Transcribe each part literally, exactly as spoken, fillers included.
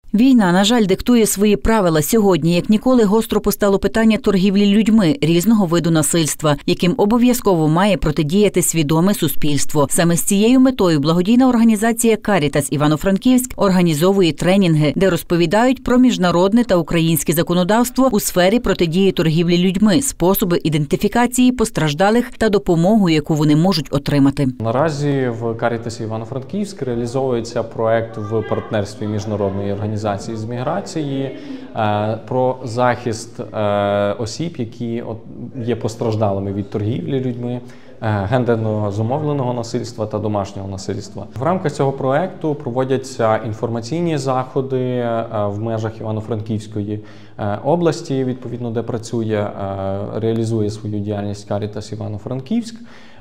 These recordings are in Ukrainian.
Війна, на жаль, диктує свої правила. Сьогодні, як ніколи, гостро постало питання торгівлі людьми, різного виду насильства, яким обов'язково має протидіяти свідоме суспільство. Саме з цією метою благодійна організація «Карітас» Івано-Франківськ організовує тренінги, де розповідають про міжнародне та українське законодавство у сфері протидії торгівлі людьми, способи ідентифікації постраждалих та допомогу, яку вони можуть отримати. Наразі в «Карітасі» Івано-Франківськ реалізовується проект в партнерстві міжнародної організації з міграції про захист осіб, які є постраждалими від торгівлі людьми, гендерно зумовленого насильства та домашнього насильства. В рамках цього проекту проводяться інформаційні заходи в межах Івано-Франківської області, відповідно, де працює, реалізує свою діяльність «Карітас» Івано-Франківськ.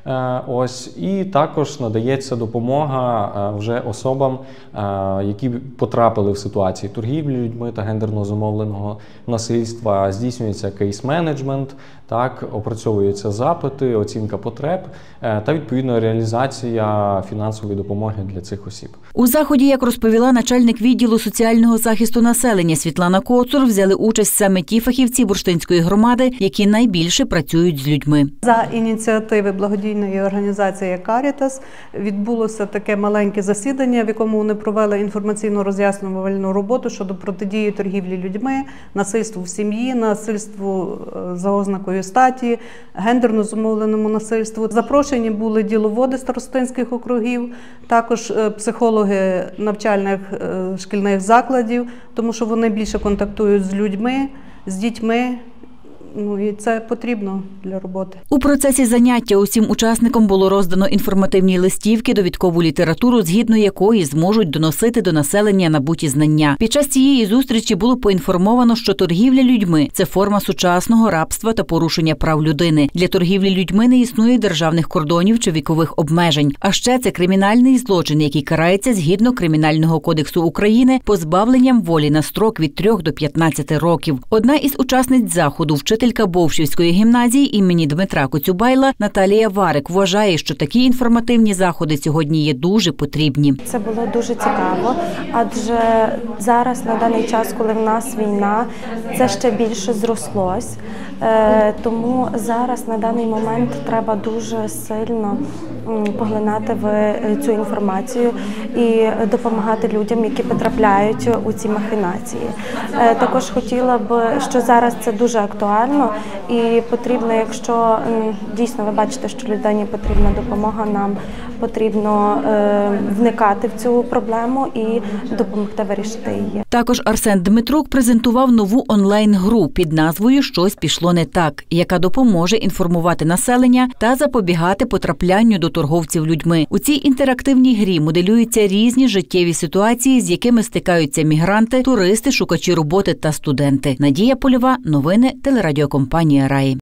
Ось, і також надається допомога вже особам, які потрапили в ситуації торгівлі людьми та гендерно зумовленого насильства. Здійснюється кейс-менеджмент, так, опрацьовуються запити, оцінка потреб та, відповідно, реалізація фінансової допомоги для цих осіб. У заході, як розповіла начальник відділу соціального захисту населення Світлана Коцур, взяли участь саме ті фахівці Бурштинської громади, які найбільше працюють з людьми. За ініціативи благодійної організації «Карітас» відбулося таке маленьке засідання, в якому вони провели інформаційно-роз'яснювальну роботу щодо протидії торгівлі людьми, насильству в сім'ї, насильству за ознакою статі, гендерно зумовленому насильству. Запрошені були діловоди старостинських округів, також психологи навчальних шкільних закладів, тому що вони більше контактують з людьми, з дітьми. Ну, і це потрібно для роботи. У процесі заняття усім учасникам було роздано інформативні листівки, довідкову літературу, згідно якої зможуть доносити до населення набуті знання. Під час цієї зустрічі було поінформовано, що торгівля людьми – це форма сучасного рабства та порушення прав людини. Для торгівлі людьми не існує державних кордонів чи вікових обмежень. А ще це кримінальний злочин, який карається згідно Кримінального кодексу України позбавленням волі на строк від трьох до п'ятнадцяти років. Одна із учасниць заходу, вчителька Бовшівської гімназії імені Дмитра Коцюбайла Наталія Варик вважає, що такі інформативні заходи сьогодні є дуже потрібні. Це було дуже цікаво, адже зараз, на даний час, коли в нас війна, це ще більше зрослось. Тому зараз, на даний момент, треба дуже сильно поглинати в цю інформацію і допомагати людям, які потрапляють у ці махінації. Також хотіла б, що зараз це дуже актуально і потрібно, якщо дійсно ви бачите, що людині потрібна допомога, нам потрібно вникати в цю проблему і допомогти вирішити її. Також Арсен Дмитрук презентував нову онлайн-гру під назвою «Щось пішло не так», яка допоможе інформувати населення та запобігати потраплянню до торговців людьми. У цій інтерактивній грі моделюються різні життєві ситуації, з якими стикаються мігранти, туристи, шукачі роботи та студенти. Надія Польова, новини телерадіокомпанія «Раї».